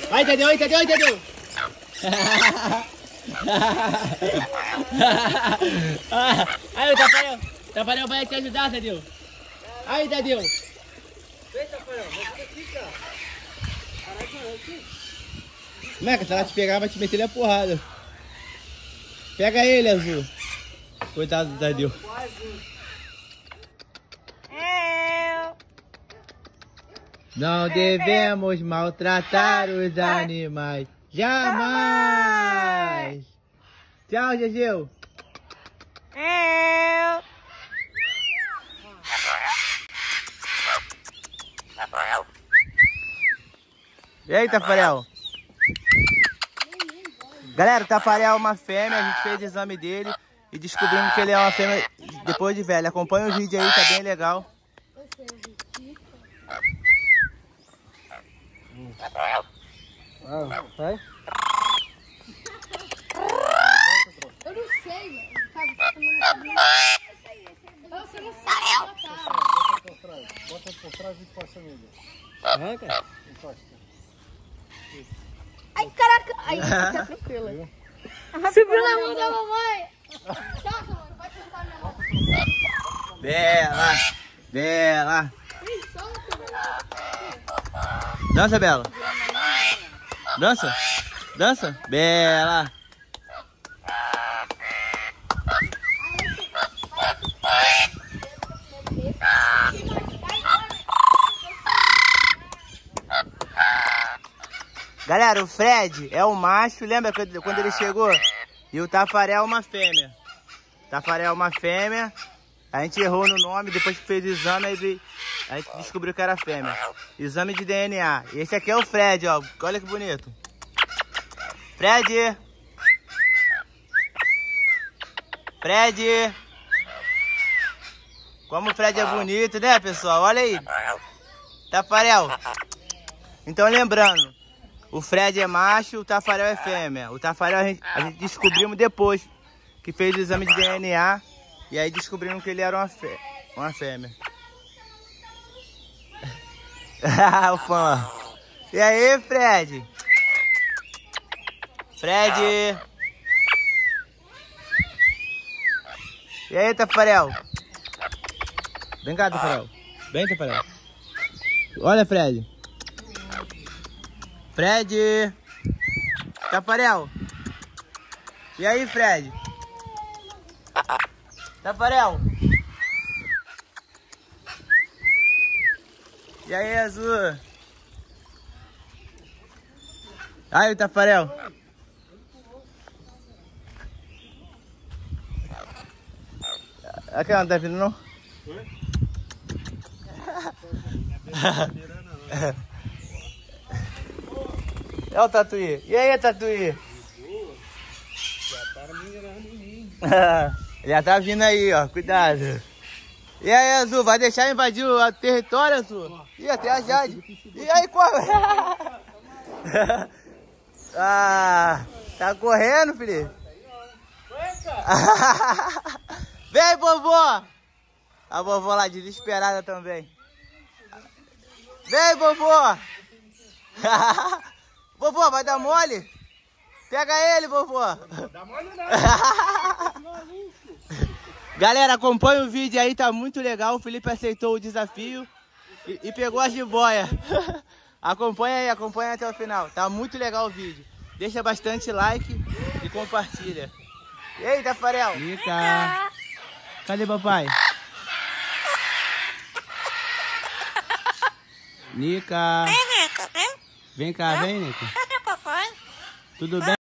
Aí, Tadeu, Tadeu, Tadeu. Aí, o Tafarel. Tafarel vai te ajudar, Tadeu. Aí, Tadeu. Vem, Tafarel, vai aqui, cara. Caralho, aqui. Meca, se ela te pegar, vai te meter a porrada. Pega ele, Azul. Coitado do Tadeu. Não devemos maltratar os animais. Jamais! Tchau, Gegeu. E aí, Tafarel? Galera, o Tafarel é uma fêmea, a gente fez o exame dele e descobrimos que ele é uma fêmea depois de velho. Acompanha o vídeo aí, tá bem legal. Vai? Eu não sei, mano. Você não sabe. Bota por trás e encosta nele. Arranca. Encosta. Ai, caraca. Aí, tá tranquila. Subiu na mão da mamãe. Tchau, mano. Pode soltar minha mão. Bela. Bela. Ih, solta, mano. Dança, Bela. Dança. Dança. Bela. Galera, o Fred é o macho, lembra quando ele chegou? E o Tafarel é uma fêmea. Tafarel é uma fêmea. A gente errou no nome, depois que fez o exame, a gente descobriu que era fêmea. Exame de DNA. E esse aqui é o Fred, ó. Olha que bonito. Fred! Fred! Como o Fred é bonito, né, pessoal? Olha aí. Tafarel. Então, lembrando, o Fred é macho, o Tafarel é fêmea. O Tafarel a gente descobrimos depois que fez o exame de DNA. E aí descobrimos que ele era uma fêmea. O fã. E aí, Fred? Fred! E aí, Tafarel? Vem cá, Tafarel. Vem, Tafarel. Olha, Fred. Fred! Tafarel! E aí, Fred? Tafarel! E aí, Azul? Aí, o Tafarel! Aqui não tá vindo, não? Olha o Tatuí. E aí, Tatuí? Já tá mirando em mim. Já tá vindo aí, ó. Cuidado. E aí, Azul? Vai deixar invadir o território, Azul? Ih, até a Jade. E aí, corre? Ah, tá correndo, Felipe? Vem, vovó! A vovó lá desesperada também. Vem, vovó! Vovó, vai dar mole? Pega ele, vovó! Dá mole não. Galera, acompanha o vídeo aí, tá muito legal. O Felipe aceitou o desafio e pegou a jiboia. Acompanha aí, acompanha até o final. Tá muito legal o vídeo. Deixa bastante like e compartilha. E aí, Tafarel? Nica! Cadê papai? Nica! Vem cá, vem, Nica. Tudo bem?